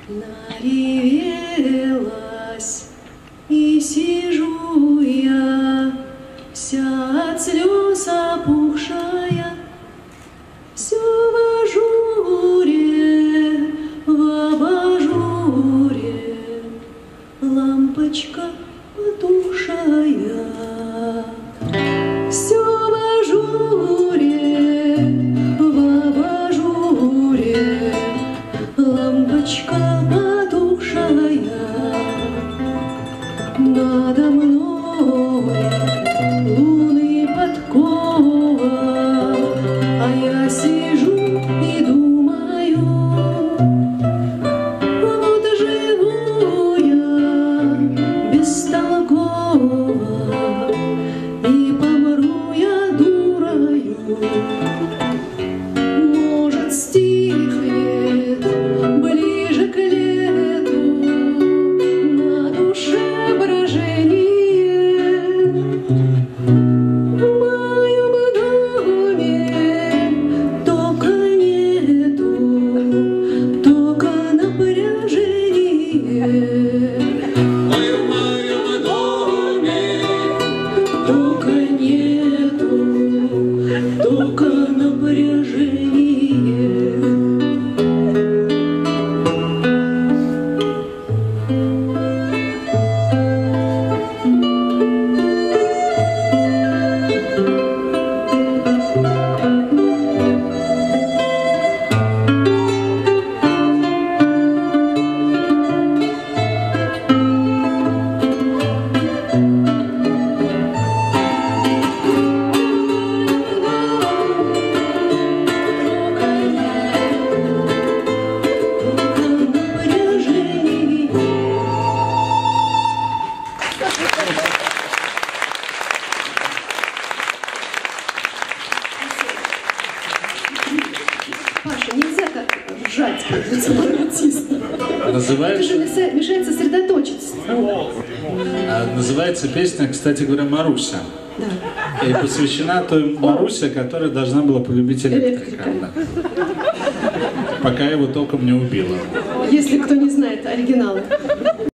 Наревелась, и сижу я, вся от слез опухшая, все в ажуре, в абажуре, лампочка потухшая. Все в ажуре, в абажуре, лампочка потухшая. Надо мной лунный подкова, а я сижу и думаю, вот живу я бестолково, и помру я дурою. Может, стихнет ближе к лету на душе брожение. В моем доме только нету, только напряжение. В моем доме только нету, только напряжение. Паша, нельзя так ржать, как лицемаратист. Это же мешает сосредоточиться. Называется песня, кстати говоря, «Маруся». Да. И посвящена той Марусе, которая должна была полюбить электрика. Да. Пока его толком не убила. Если кто не знает оригинала.